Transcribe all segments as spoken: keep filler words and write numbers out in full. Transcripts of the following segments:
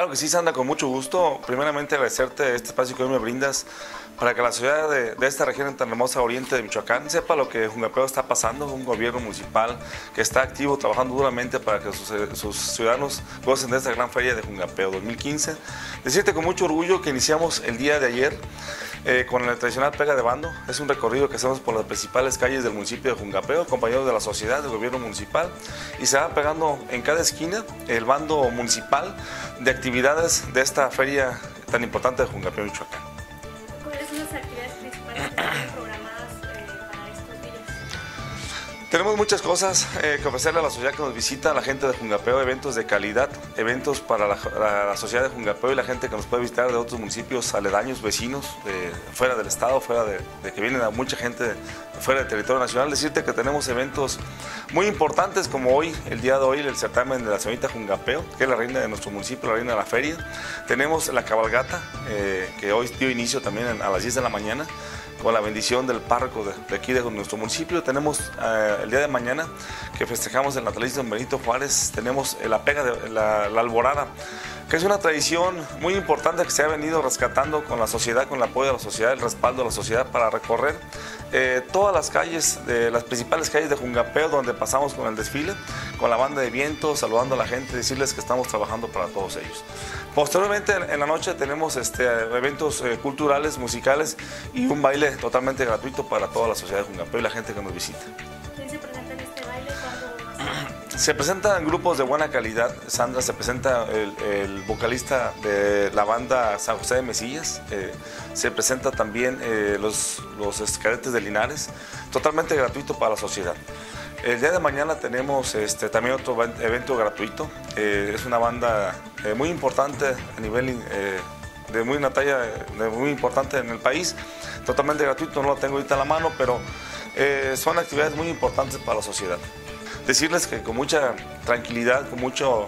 Claro que sí, Sandra, con mucho gusto. Primeramente agradecerte este espacio que hoy me brindas para que la ciudad de, de esta región tan hermosa oriente de Michoacán sepa lo que Jungapeo está pasando, un gobierno municipal que está activo, trabajando duramente para que sus, sus ciudadanos gocen de esta gran feria de Jungapeo dos mil quince. Decirte con mucho orgullo que iniciamos el día de ayer eh, con la tradicional pega de bando. Es un recorrido que hacemos por las principales calles del municipio de Jungapeo, acompañados de la sociedad, del gobierno municipal, y se va pegando en cada esquina el bando municipal de actividades de esta feria tan importante de Jungapeo, Michoacán. ¿Cuáles son las actividades principales que tienen programadas eh, para estos días? Tenemos muchas cosas eh, que ofrecerle a la sociedad que nos visita, a la gente de Jungapeo, eventos de calidad, eventos para la, la, la sociedad de Jungapeo y la gente que nos puede visitar de otros municipios aledaños, vecinos, de, fuera del estado, fuera de, de que vienen a mucha gente fuera del territorio nacional. Decirte que tenemos eventos muy importantes como hoy, el día de hoy, el certamen de la señorita Jungapeo, que es la reina de nuestro municipio, la reina de la feria. Tenemos la cabalgata, eh, que hoy dio inicio también a las diez de la mañana, con la bendición del párroco de, de aquí de nuestro municipio. Tenemos eh, el día de mañana que festejamos el natalicio de Don Benito Juárez. Tenemos la pega de la, la alborada, que es una tradición muy importante que se ha venido rescatando con la sociedad, con el apoyo de la sociedad, el respaldo de la sociedad para recorrer eh, todas las calles, de las principales calles de Jungapeo, donde pasamos con el desfile, con la banda de viento, saludando a la gente, decirles que estamos trabajando para todos ellos. Posteriormente en la noche tenemos este, eventos eh, culturales, musicales y un baile totalmente gratuito para toda la sociedad de Jungapeo y la gente que nos visita. ¿Quién se presenta en este baile? ¿Cuándo va a ser? Se presentan grupos de buena calidad. Sandra, se presenta el, el vocalista de la banda San José de Mesillas, eh, se presenta también eh, los, los cadetes de Linares, totalmente gratuito para la sociedad. El día de mañana tenemos este, también otro evento gratuito. Eh, es una banda eh, muy importante a nivel eh, de muy una talla de muy importante en el país, totalmente gratuito. No lo tengo ahorita en la mano, pero eh, son actividades muy importantes para la sociedad. Decirles que con mucha tranquilidad, con mucho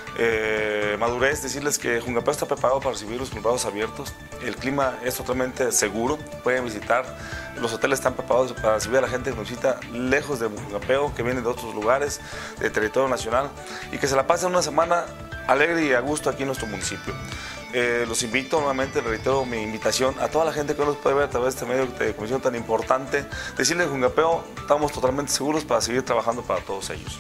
eh, madurez, decirles que Jungapeo está preparado para recibirlos con los brazos abiertos. El clima es totalmente seguro, pueden visitar. Los hoteles están preparados para recibir a la gente que nos visita lejos de Jungapeo, que vienen de otros lugares, de territorio nacional, y que se la pasen una semana alegre y a gusto aquí en nuestro municipio. Eh, los invito nuevamente, reitero mi invitación a toda la gente que nos puede ver a través de este medio de comunicación tan importante. Decirles que Jungapeo estamos totalmente seguros para seguir trabajando para todos ellos.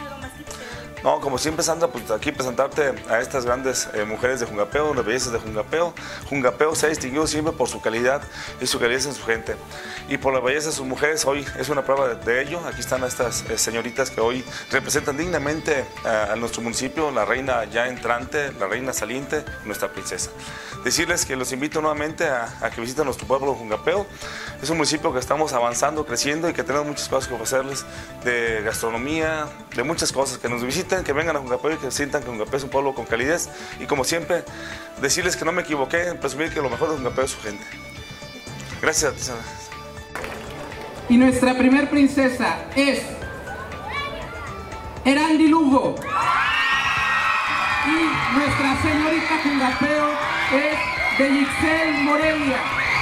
No, como siempre, Sandra, pues aquí presentarte a estas grandes eh, mujeres de Jungapeo, las bellezas de Jungapeo. Jungapeo se ha distinguido siempre por su calidad y su calidez en su gente. Y por la belleza de sus mujeres, hoy es una prueba de, de ello. Aquí están estas eh, señoritas que hoy representan dignamente eh, a nuestro municipio, la reina ya entrante, la reina saliente, nuestra princesa. Decirles que los invito nuevamente a, a que visiten nuestro pueblo de Jungapeo. Es un municipio que estamos avanzando, creciendo y que tenemos muchas cosas que ofrecerles de gastronomía, de muchas cosas, que nos visiten, que vengan a Jungapeo y que sientan que Jungapeo es un pueblo con calidez. Y como siempre, decirles que no me equivoqué en presumir que lo mejor de Jungapeo es su gente. Gracias a ti, Sandra. Y nuestra primer princesa es Erandi Lugo. Y nuestra señorita Jungapeo es Bellixel Morelia.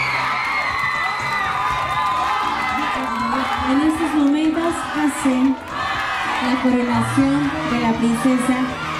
En estos momentos hacen la coronación de la princesa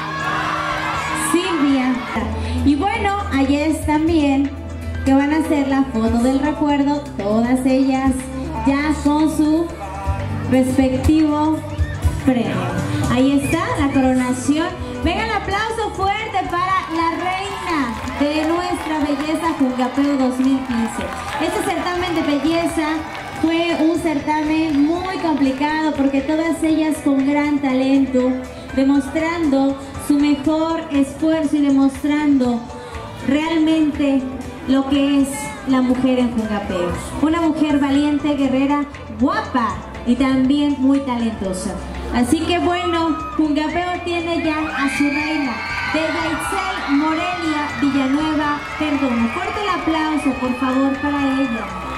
Silvia. Y bueno, allá es también que van a hacer la foto del recuerdo, todas ellas ya con su respectivo premio. Ahí está la coronación. Venga, el aplauso fuerte para la reina de nuestra belleza Jungapeo dos mil quince. Este certamen de belleza fue un certamen muy complicado porque todas ellas con gran talento, demostrando su mejor esfuerzo y demostrando realmente lo que es la mujer en Jungapeo. Una mujer valiente, guerrera, guapa y también muy talentosa. Así que bueno, Jungapeo tiene ya a su reina, Bellixel Morelia Villanueva Perdomo. Fuerte el aplauso, por favor, para ella.